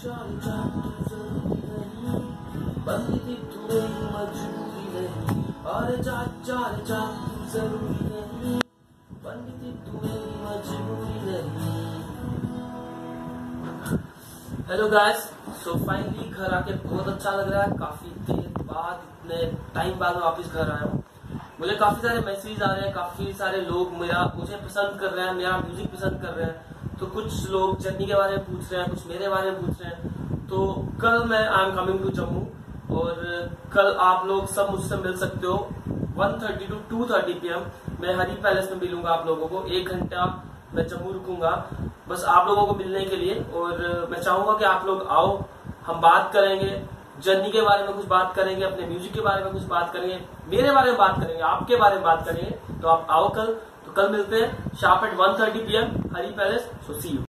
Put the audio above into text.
चार चांद की जरूरी नहीं, बनती थी तुम्हें मजबूरी नहीं। और चार चार चांद की जरूरी नहीं, बनती थी तुम्हें मजबूरी नहीं। हेलो गाइस, सो फाइनली घर आके बहुत अच्छा लग रहा है। काफी देर बाद, इतने टाइम बाद वापस घर आया हूँ। मुझे काफी सारे मैसेज आ रहे हैं, काफी सारे लोग मुझे पसंद कर रहे हैं, मेरा म्यूजिक पसंद कर रहे हैं। तो कुछ लोग जर्नी के बारे में पूछ रहे हैं, कुछ मेरे बारे में पूछ रहे हैं। तो कल मैं I am coming to Jammu, और कल आप लोग सब मुझसे मिल सकते हो 1:30 to 2:30 PM। मैं हरी पैलेस में मिलूंगा आप लोगों को। 1 घंटा मैं जम्मू रुकूंगा बस आप लोगों को मिलने के लिए। और मैं चाहूंगा कि आप लोग आओ, हम बात करेंगे, जर्नी के बारे में कुछ बात करेंगे, अपने म्यूजिक के बारे में कुछ बात करेंगे, मेरे बारे में बात करेंगे, आपके बारे में बात करेंगे। तो आप आओ कल। तो कल मिलते हैं sharp at 1:30 PM Hari Palace. So see you.